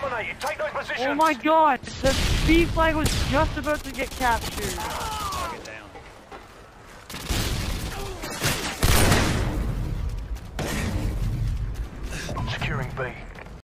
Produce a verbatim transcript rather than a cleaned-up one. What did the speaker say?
dominated. Take those positions. Oh my god! The B flag was just about to get captured. Target down. Securing B.